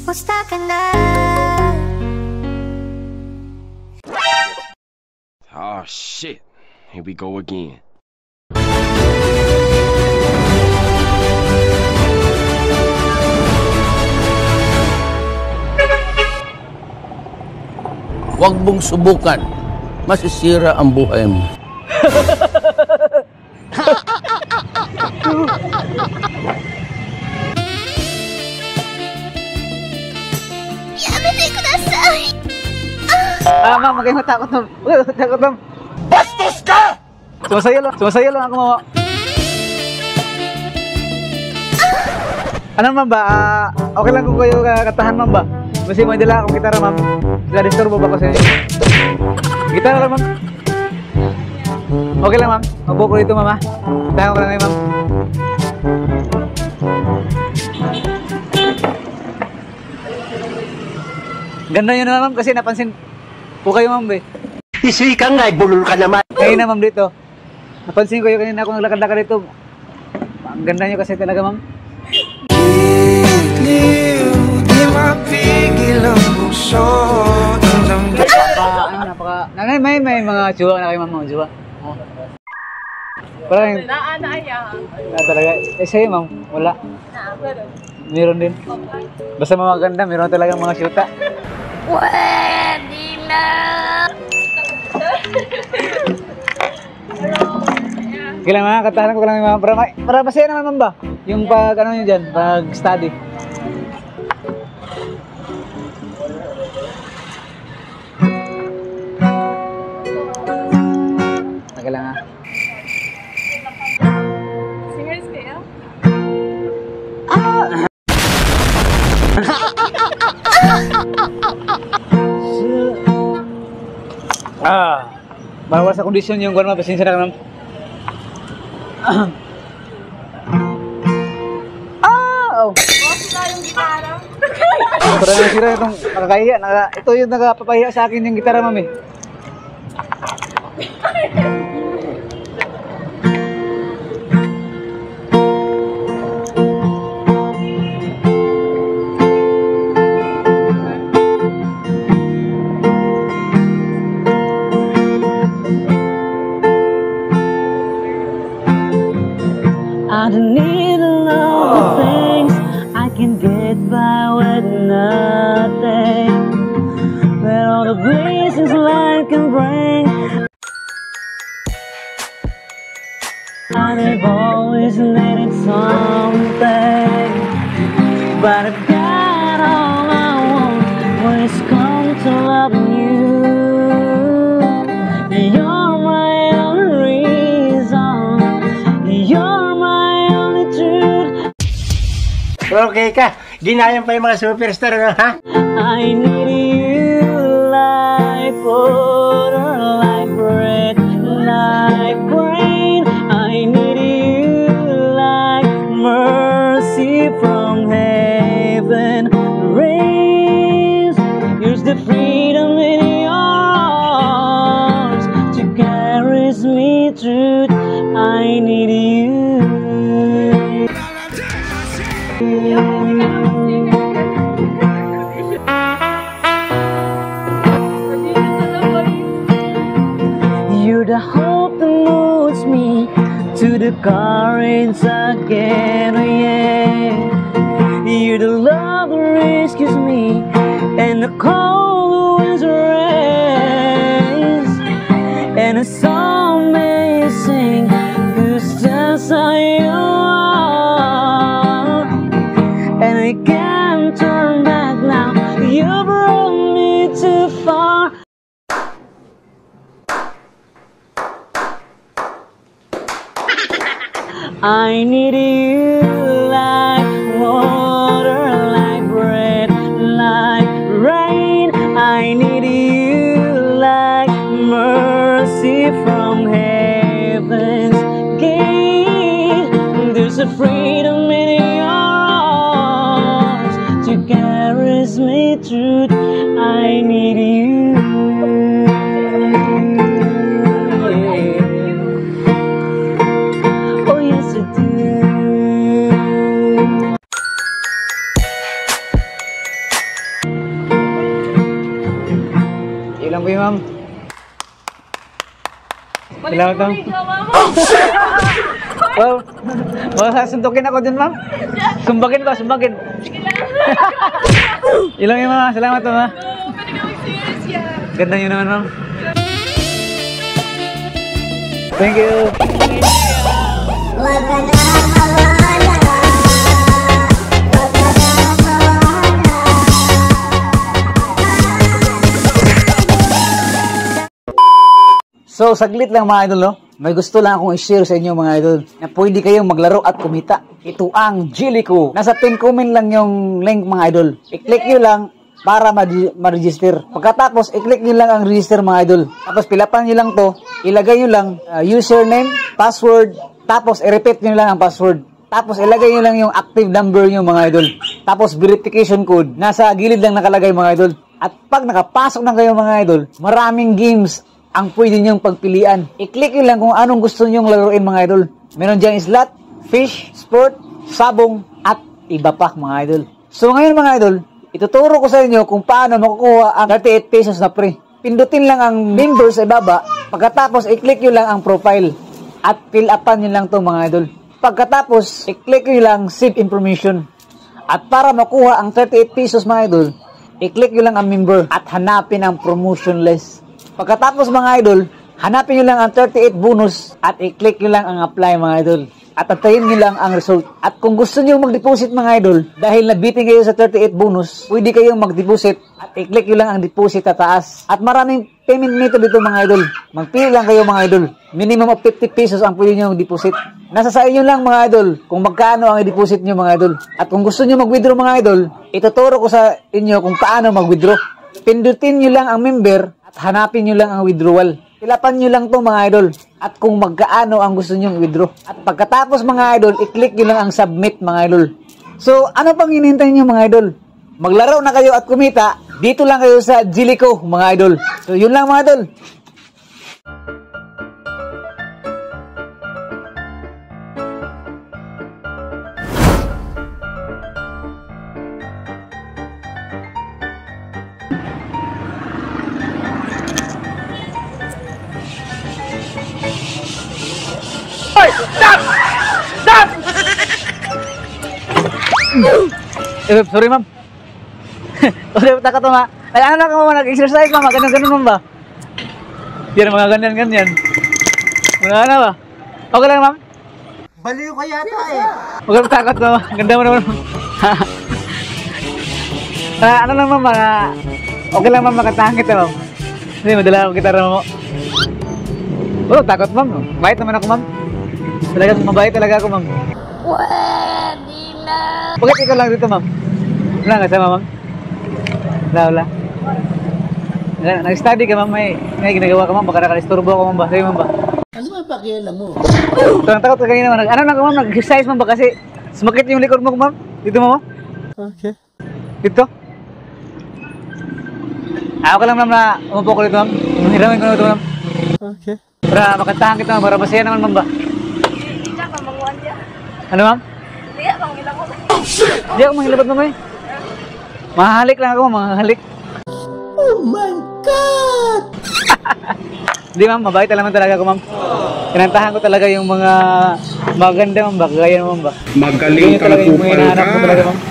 Musta ka na? Oh shit, here we go again. Huwag mong subukan. Masisira ang buhay mo. Yamete kudasai! Ma'am, huwag kayong matakot, ma'am. Huwag kayong matakot, ma'am. Bastos ka! Sumasayo lang ako, ma'am. Ano, ma'am ba? Okay lang kung kayo katahan, ma'am ba? Kasi may dala akong gitara, ma'am. Disturbo ba ko sa inyo? Gitara lang, ma'am. Okay lang, ma'am. Mabuo ko dito, ma'am, ha? Tahan ko lang ngayon, ma'am. Ganda nyo na, ma'am, kasi napansin po kayo, ma'am, eh. Isi ka nga, bulol ka naman. Ngayon na, ma'am, dito. Napansin ko yung kanina ako naglakad-lakad dito. Ang ganda nyo kasi talaga, ma'am. Di mapigil ang puso ng damdamin. May mga tsuwa na kayo, ma'am, mga tsuwa. Oh. Parang talaga. Sa'yo, ma'am, wala. Meron din. Basta mga ganda, meron talaga mga syuta. Pwede na! Kailan mga katahanan ko lang yung mga para masaya naman, ma'am, ba? Yung pag ano nyo dyan, pag study. Lang, ha? Singers kayo? Bawal sa kondisyon yung gano'n, pasensya na ka, ma'am. Oh! Sila yung gitara. Parang nasira itong nakakahiya. Ito yung nakapapahiya sa akin yung gitara, ma'am, eh. I don't need a lot of things. I can get by with nothing. But all the blessings life can bring, I've always needed something. But I've got all I want when it's come to loving you. You're my only reason. You're my only truth. Okay ka, ginayang pa yung mga superstar, no, ha? I need you like water, like bread, like rain. I need you like mercy from heaven rains. Here's the freedom in your arms to carry me through. I need you. You're the hope that moves me to the courage again, oh yeah. You're the love that rescues me and the cold winds rains. And it's so amazing, 'cause just how you are. And I can't turn back now. You brought me too far. I need you like water, like bread, like rain. I need you like mercy from heaven's gate. There's a freedom in your arms to carry me through. I need you. Oh yes I do. ma'am. Salamat, ma'am. Wow. Suntukin ako dun, ma'am. Sumbagin ko, sumbagin. Ilang yun, ma'am. Salamat, ma'am. Pwede ka mag-serious yan. Ganda nyo naman, ma'am. Thank you. So, saglit lang mga idol, no? May gusto lang akong i-share sa inyo mga idol na pwede kayong maglaro at kumita. Ito ang Jillico. Nasa pin comment lang yung link mga idol. I-click nyo lang para ma-register. Pagkatapos, i-click nyo lang ang register mga idol. Tapos, pilapan nyo lang to. Ilagay nyo lang username, password, tapos i-repeat nyo lang ang password. Tapos, ilagay nyo lang yung active number nyo mga idol. Tapos, verification code. Nasa gilid lang nakalagay mga idol. At pag nakapasok na kayo mga idol, maraming games ang pwede nyong pagpilian. I-click nyo lang kung anong gusto nyong laruin mga idol. Meron dyan slot, fish, sport, sabong, at iba pa mga idol. So ngayon mga idol, ituturo ko sa inyo kung paano makukuha ang 38 pesos na free. Pindutin lang ang member sa ibaba. Pagkatapos, i-click nyo lang ang profile. At fill upan nyo lang to mga idol. Pagkatapos, i-click nyo lang save information. At para makuha ang 38 pesos mga idol, i-click nyo lang ang member at hanapin ang promotion list. Pagkatapos mga idol, hanapin nyo lang ang 38 bonus at i-click nyo lang ang apply mga idol. At antayin nyo lang ang result. At kung gusto nyo mag-deposit mga idol, dahil nabitin kayo sa 38 bonus, pwede kayong mag-deposit at i-click nyo lang ang deposit sa taas. At maraming payment method dito mga idol. Magpili lang kayo mga idol. Minimum of 50 pesos ang pwede nyo mag-deposit. Nasa sa inyo lang mga idol kung magkano ang i-deposit nyo mga idol. At kung gusto nyo mag-withdraw mga idol, ituturo ko sa inyo kung paano mag-withdraw. Pindutin nyo lang ang member at hanapin nyo lang ang withdrawal. Pilapan nyo lang to mga idol. At kung magkaano ang gusto nyo i-withdraw. At pagkatapos mga idol, i-click nyo lang ang submit mga idol. So, ano pang hinihintay nyo mga idol? Maglaro na kayo at kumita. Dito lang kayo sa Jillico mga idol. So, yun lang mga idol. Sorry ma'am. Sorry, takot ma. Ano lang mo nag-exercise ma'am, ganun-ganun ma'am ba? Yan mga ganyan-ganyan. Wala na ba? Okay lang ma'am? Baliw ka yata eh. Huwag kang takot ma'am. Ganda mo naman ma'am. Ano lang ma'am, okay lang ma'am, makatahan kita ma'am. Kasi madala akong gitara mo. Oh, takot ma'am. Mabait naman ako ma'am. Talagang mabait talaga ako ma'am. Pwede na. Bakit ikaw lang dito ma'am? Wala nga sama ma'am? Wala. Nag-study ka ma'am, may ginagawa ka ma'am, baka nakalisturbo ako ma'am ba? Sabi ma'am ba? Ano ba pakialam mo? Takot ka kanina ma'am. Ano lang ma'am, nag-exercise ma'am ba kasi sumakit yung likod mo ma'am? Dito ma'am? Okay. Dito? Ako lang ma'am na umupo ko dito ma'am. Hiramin ko na ito ma'am. Okay. Para makatahan kita ma'am, para masaya naman ma'am ba? Hindi ka manguan dyan. Ano ma'am? Hindi ka mangilang ko. Hindi ako manghilabot ma'am eh. Mahalik lang ako, mahalik. Oh my God! Hindi ma'am, mabait naman talaga ako ma'am. Kinantahan ko talaga yung mga maganda ma'am ba, kagaya ma'am ba. Magaling Yun talaga yung mga hinahanap ko talaga ma'am.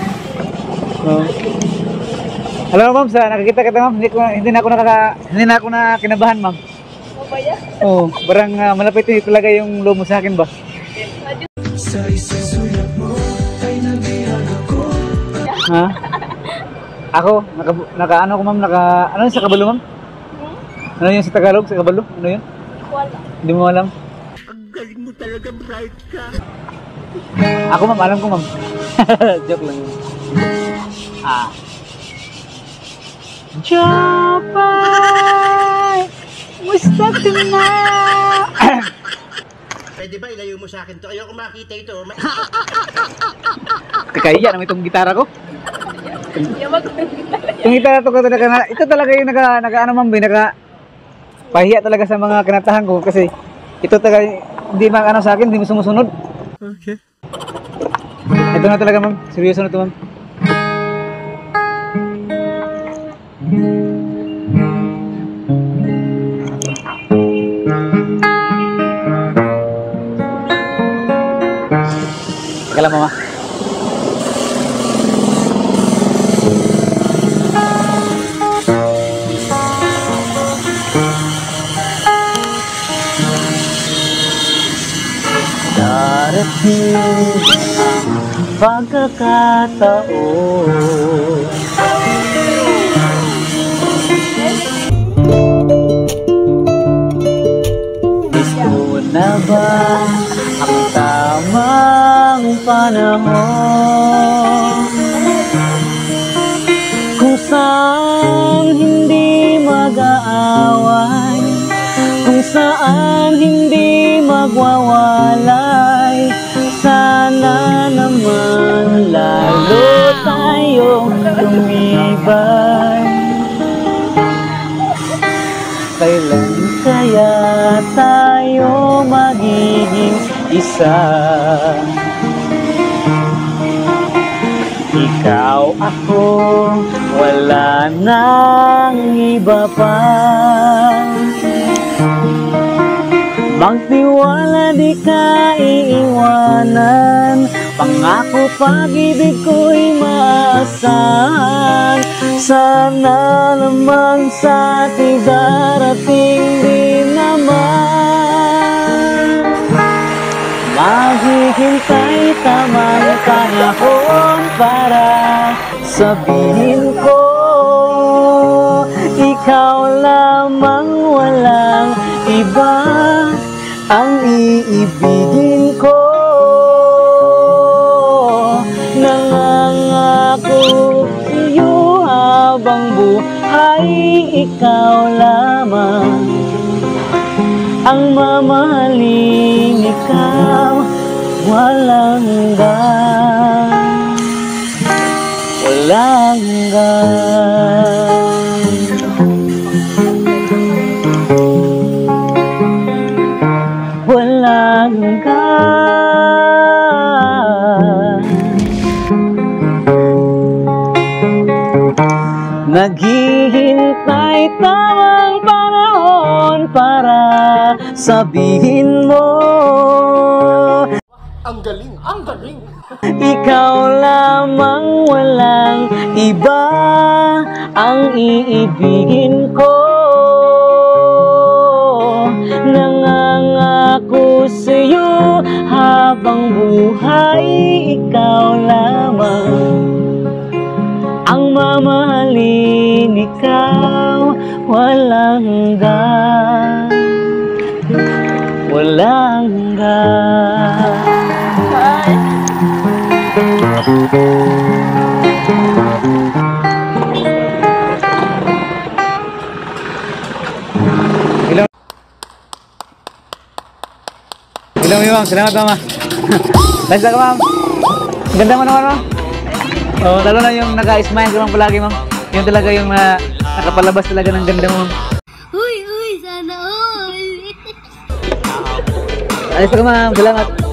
Alam mo ma'am, sa nakakita kita ma'am, hindi na ako na kinabahan ma'am. Ano ba yan? Oo, parang malapit yun talaga yung loob mo sa akin ba. Sa isang sulat mo ay nabihag ako. Ha? Ako, ano ko ma'am, ano yun sa kabalo ma'am? Ano yun sa Tagalog, sa kabalo? Ano yun? Wala. Hindi mo alam? Ang galing mo talaga, bright ka. Ako ma'am, alam ko ma'am. Joke lang yun. Japay! Musta ka na? Pwede ba ilayo mo sa akin to? Ayoko makita ito. Kakaiya naman itong gitara ko. Yamag ko yung gitara. Yung gitara to, ito talaga yung naka ano ma'am, pahiya talaga sa mga kinatahan ko kasi ito talaga hindi ano sa akin, hindi mo sumusunod. Okay. Ito na talaga ma'am, seryoso na ito ma'am. pagkakataon. Gusto na ba ang tamang panahon kung saan hindi mag-aaway, kung saan hindi magwawalay? Sana naman lalo tayong lumibay. Kailan kaya tayo magiging isa? Ikaw, ako, wala nang iba pa. Magtiwala, di ka iiwanan. Pangako, pag-ibig ko'y maasahan. Sana naman sa ating darating din naman. Maghihintay tamang panahon para sabihin ko, ikaw lamang, walang iba ang iibigin ko. Nangangako sa'yo habang buhay, ikaw lamang ang mamahalin, ikaw walang hanggan, walang hanggan. Walang hanggan. Naghihintay tamang panahon para sabihin mo, Ang galing, ang galing. ikaw lamang, walang iba ang iibigin ko. Nangangako sa'yo habang buhay, ikaw lamang ang mamahalin, ikaw walang hanggan, walang hanggan. Hello, ma'am. Salamat, ma'am. Nice ka, ma'am. Ganda mo naman, ma'am. Oh, lalo na yung naka-smile ka, ma'am, palagi, ma'am. Yun talaga yung nakapalabas talaga ng ganda mo, ma'am. Uy, uy, sana all. Ayos ka, ma'am. Salamat.